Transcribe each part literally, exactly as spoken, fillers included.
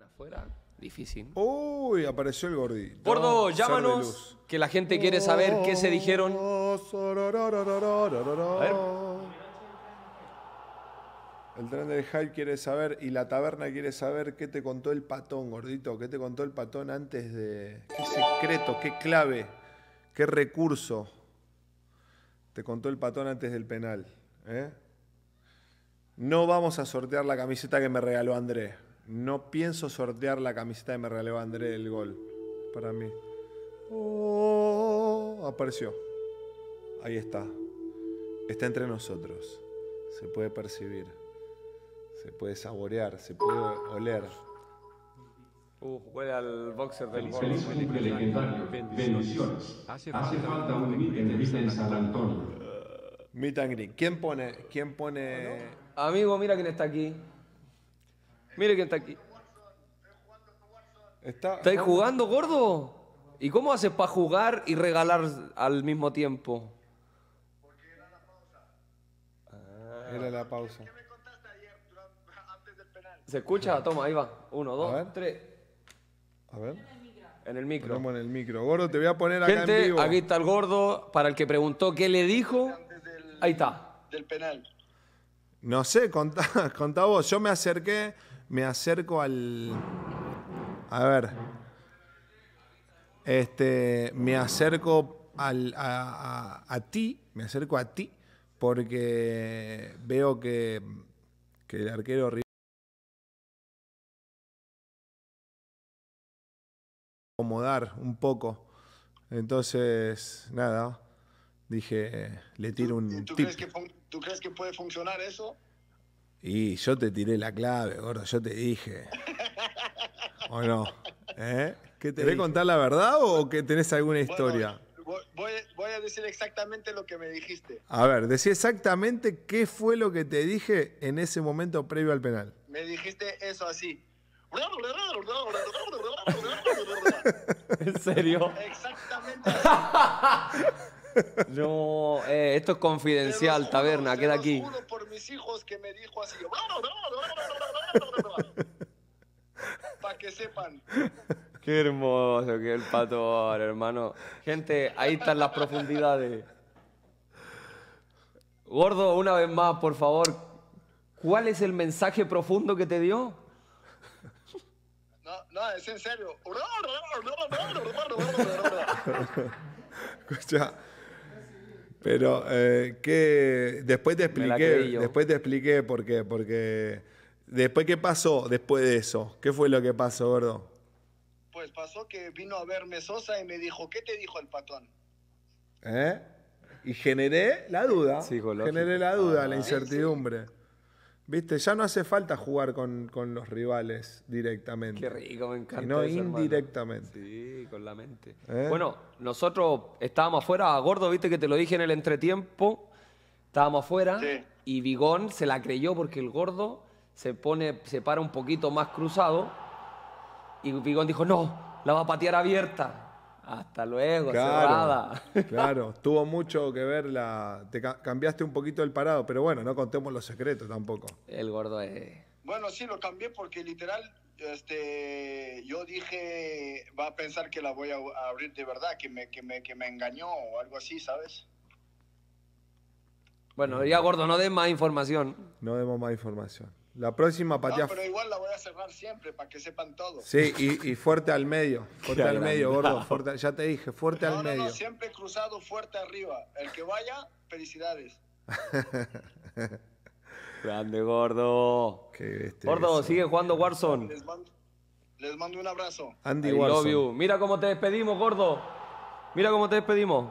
afuera, difícil. Uy, apareció el gordito. Gordo, llámanos, que la gente quiere saber qué se dijeron. A ver. El tren del hype quiere saber y la taberna quiere saber qué te contó el patón, gordito. ¿Qué te contó el patón antes de...? ¿Qué secreto, qué clave, qué recurso te contó el patón antes del penal? ¿Eh? No vamos a sortear la camiseta que me regaló André. No pienso sortear la camiseta que me regaló André del gol. Para mí. Oh, apareció. Ahí está. Está entre nosotros. Se puede percibir. Se puede saborear. Se puede oler. Uh, huele al boxer del gordo. Feliz cumple legendario. Bendiciones. Hace falta un meet and greet en San Antonio. Meet and greet. ¿Quién pone? ¿Quién pone? Amigo, mira quién está aquí. Mira quién está aquí. ¿Está, ¿Estáis jugando, gordo? ¿Y cómo haces para jugar y regalar al mismo tiempo? Porque era la pausa. Ah. Era la pausa. ¿Qué me contaste ayer antes del penal? ¿Se escucha? Toma, ahí va. Uno, dos, ver. tres. A ver. En el micro. Ponemos en el micro. Gordo, te voy a poner acá Gente, en vivo. aquí está el gordo. Para el que preguntó qué le dijo, del, ahí está. Del penal. No sé, contá, contá vos. Yo me acerqué, me acerco al... A ver. Este, me acerco al, a, a, a ti, me acerco a ti, porque veo que, que el arquero acomodar un poco. Entonces, nada, dije, le tiro un ¿Tú, tú, tip. crees que, ¿Tú crees que puede funcionar eso? Y yo te tiré la clave, gordo, yo te dije. ¿O no? ¿Eh? ¿Qué te ¿Querés contar la verdad o que tenés alguna historia? Bueno, voy, voy a decir exactamente lo que me dijiste. A ver, decí exactamente qué fue lo que te dije en ese momento previo al penal. Me dijiste eso así. ¿En serio? Exactamente. No, eh, esto es confidencial, juro, taberna, queda aquí. Te lo juro por mis hijos que me dijo así. Para que sepan. Qué hermoso que el pato, hermano. Gente, ahí están las profundidades. Gordo, una vez más, por favor, ¿cuál es el mensaje profundo que te dio? No, no, es en serio. Escucha, pero eh, que después te expliqué, después te expliqué por qué, porque después qué pasó después de eso, ¿qué fue lo que pasó, gordo? Pues pasó que vino a verme Sosa y me dijo, ¿qué te dijo el patón? ¿Eh? Y generé la duda, generé la duda, ah, la incertidumbre. Sí, sí. Viste, ya no hace falta jugar con, con los rivales directamente. Qué rico, me encanta. Sino eso, indirectamente. Hermano. Sí, con la mente. ¿Eh? Bueno, nosotros estábamos afuera, Gordo, viste que te lo dije en el entretiempo. Estábamos afuera sí. Y Bigón se la creyó porque el Gordo se pone, se para un poquito más cruzado. Y Bigón dijo, no, la va a patear abierta. Hasta luego, claro, cerrada. Claro, tuvo mucho que ver la... Te ca cambiaste un poquito el parado, pero bueno, no contemos los secretos tampoco. El Gordo es... Bueno, sí, lo cambié porque literal, este, yo dije, va a pensar que la voy a abrir de verdad, que me, que me, que me engañó o algo así, ¿sabes? Bueno, ya Gordo, no des más información. No demos más información. La próxima patea... No, pero igual la voy a cerrar siempre para que sepan todo. Sí, y, y fuerte al medio. Fuerte al medio, Gordo. Fuerte, ya te dije, fuerte no, al no, medio. No, siempre cruzado, fuerte arriba. El que vaya, felicidades. Grande, Gordo. Qué Gordo, sigue jugando Warzone. Les mando, les mando un abrazo. Andy I Warzone. love you. Mira cómo te despedimos, Gordo. Mira cómo te despedimos.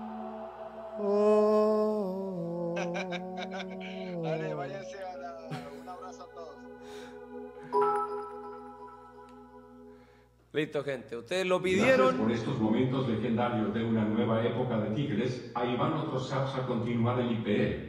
Oh. Dale, váyanse a la... Un abrazo a todos. Listo, gente. Ustedes lo pidieron. Gracias por estos momentos legendarios de una nueva época de Tigres. Ahí van otros saps a continuar el I P E.